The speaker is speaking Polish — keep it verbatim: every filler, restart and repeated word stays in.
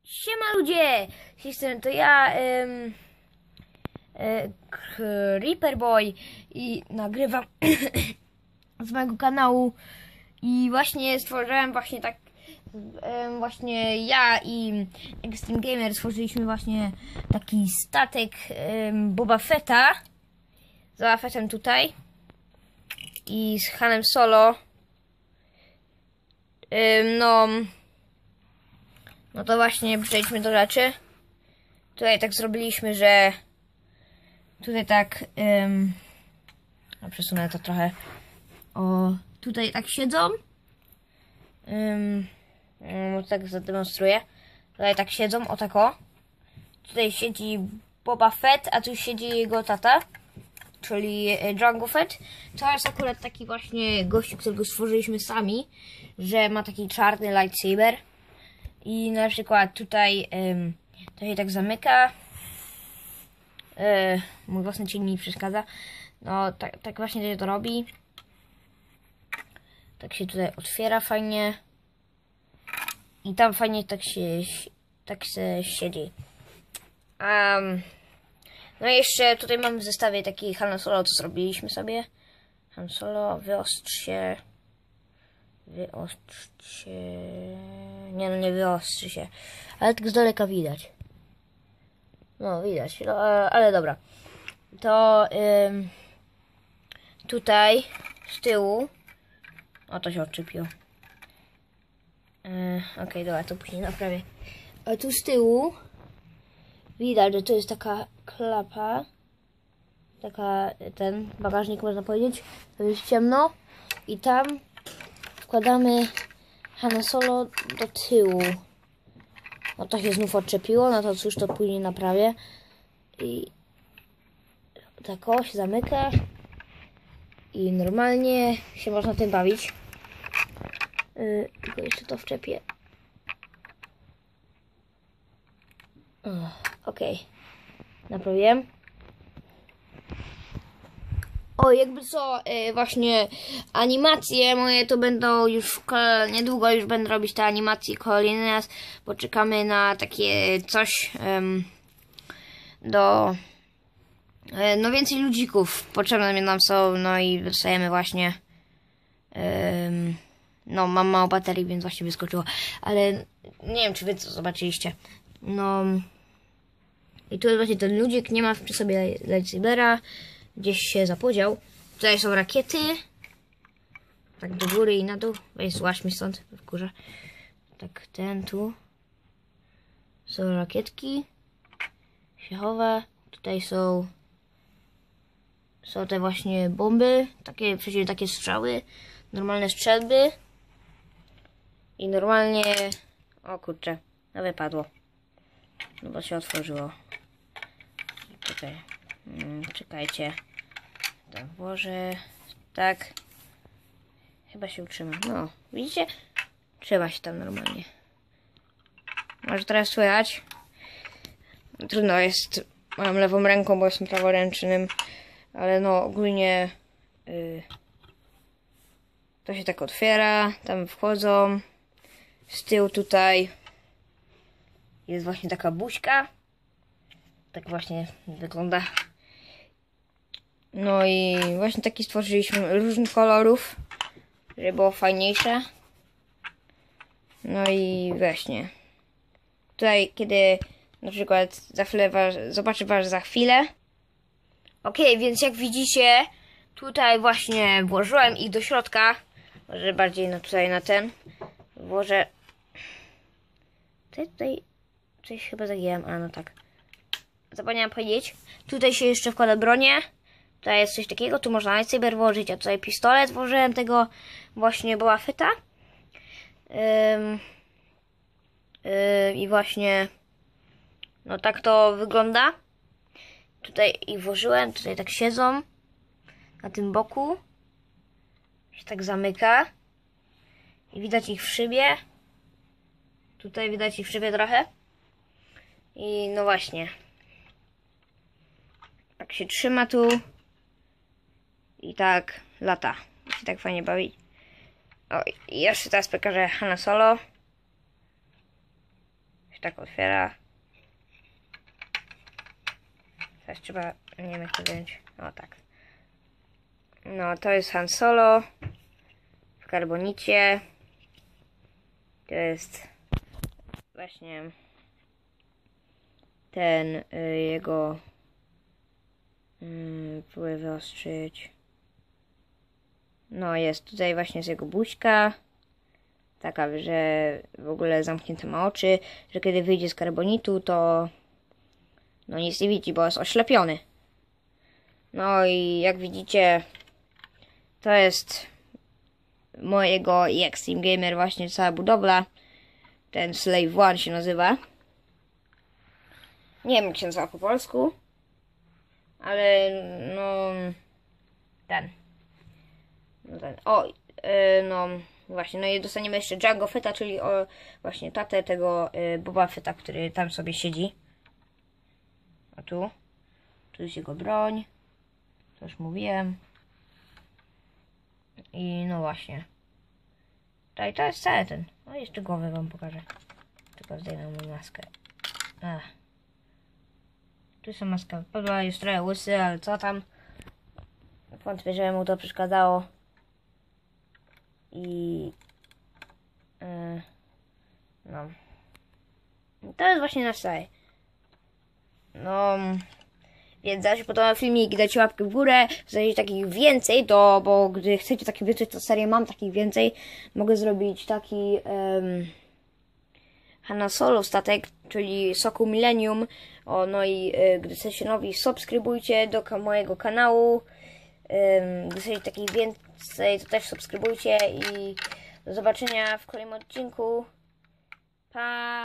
Siema ludzie! Jestem to ja, um, Creeper Boy i nagrywam z mojego kanału i właśnie stworzyłem właśnie tak, um, właśnie ja i Extreme Gamer stworzyliśmy właśnie taki statek um, Boba Fetta z Boba Fettem tutaj i z Hanem Solo. Um, no... No to właśnie przejdźmy do rzeczy. Tutaj tak zrobiliśmy, że tutaj tak um, no przesunę to trochę. O, tutaj tak siedzą. Um, um, tak zademonstruję. Tutaj tak siedzą, o tak o. Tutaj siedzi Boba Fett, a tu siedzi jego tata, czyli Jango Fett. To jest akurat taki właśnie gość, którego stworzyliśmy sami, że ma taki czarny lightsaber. I na przykład tutaj um, to się tak zamyka. E, mój własny cień mi przeszkadza. No tak, tak właśnie się to robi. Tak się tutaj otwiera fajnie. I tam fajnie tak się tak się siedzi. Um, no i jeszcze tutaj mamy w zestawie taki Han Solo, co zrobiliśmy sobie. Han Solo, wyostrzy się. Wyostrzy się. Nie no, nie wyostrzy się. Ale tak z daleka widać. No, widać. No, ale dobra. To ym, tutaj z tyłu. O, to się odczepiło. Yy, Okej, okay, dobra, to później naprawię. A tu z tyłu widać, że to jest taka klapa. Taka, ten bagażnik można powiedzieć. To jest ciemno. I tam wkładamy Han Solo do tyłu. No to się znów odczepiło, no to cóż, to później naprawię. I tak o, się zamyka. I normalnie się można tym bawić. Yy, tylko jeszcze to wczepię. Okej. Okay. Naprawiłem. O, jakby co, yy, właśnie animacje moje to będą już niedługo już będę robić te animacje kolejny raz, bo czekamy na takie coś ym, do yy, no więcej ludzików potrzebne nam są, no i dostajemy właśnie ym, no mam mało baterii, więc właśnie wyskoczyło, ale nie wiem, czy wy co zobaczyliście. No i tu jest właśnie ten ludzik, nie ma przy sobie lightsabera. Gdzieś się zapodział. Tutaj są rakiety. Tak do góry i na dół. Weź złaź mi stąd, w górze. Tak, ten tu. Są rakietki. Się chowa. Tutaj są są te właśnie bomby. Takie, przecież takie strzały. Normalne strzelby. I normalnie... O kurczę. No wypadło. No bo się otworzyło. Tutaj. Hmm, czekajcie. To włożę. Tak. Chyba się utrzyma. No, widzicie? Trzyma się tam normalnie. Może teraz słychać. Trudno jest. Mam lewą ręką, bo jestem praworęcznym. Ale no, ogólnie yy, to się tak otwiera. Tam wchodzą. Z tyłu tutaj jest właśnie taka buźka. Tak właśnie wygląda. No i właśnie taki stworzyliśmy różnych kolorów, żeby było fajniejsze. No i właśnie. Tutaj, kiedy na przykład za chwilę was, zobaczy was za chwilę. Ok, więc jak widzicie, tutaj właśnie włożyłem ich do środka. Może bardziej no tutaj na ten. Włożę. Tutaj, tutaj coś chyba zagięłam, a no tak. Zapomniałam powiedzieć. Tutaj się jeszcze wkłada bronię. Tutaj jest coś takiego, tu można lightsaber włożyć, a tutaj pistolet włożyłem tego właśnie Boba Fetta. Ym, yy, I właśnie no tak to wygląda. Tutaj ich włożyłem, tutaj tak siedzą na tym boku. Się tak zamyka. I widać ich w szybie. Tutaj widać ich w szybie trochę. I no właśnie. Tak się trzyma tu. I tak lata. I się tak fajnie bawi. O, i jeszcze teraz pokażę Han Solo. tak otwiera. Teraz trzeba, nie wiem jak to wziąć. O tak. No to jest Han Solo w karbonicie. To jest właśnie ten y, jego y, próbuję wyostrzyć. No jest tutaj właśnie z jego buźka. Taka, że w ogóle zamknięte ma oczy, że kiedy wyjdzie z karbonitu, to no nic nie widzi, bo jest oślepiony. No i jak widzicie, to jest mojego Extreme Gamer właśnie cała budowla. Ten Slave One się nazywa. Nie wiem jak się nazywa po polsku, ale no ten. No ten. O, yy, no właśnie, no i dostaniemy jeszcze Jango Fetta, czyli o, właśnie tatę tego yy, Boba Fetta, który tam sobie siedzi. A tu? Tu jest jego broń. To już mówiłem. I no właśnie. Tutaj to jest cały ten. No jeszcze głowę wam pokażę. Tylko zdejmę mu maskę. Ach. Tu są maska wypadła, jest trochę łysy, ale co tam? Wątpię, że mu to przeszkadzało. I... Yy, no. To jest właśnie nasz cały. No... Więc jak się podoba filmik, dajcie łapkę w górę, znajdziecie takich więcej, to, bo gdy chcecie takich więcej, to serię mam takich więcej. Mogę zrobić taki um, Han Solo statek, czyli Soku Millennium. O, no i y, gdy jesteście nowi, subskrybujcie do ka mojego kanału. Um, gdy chcecie takich więcej, to też subskrybujcie i do zobaczenia w kolejnym odcinku. Pa!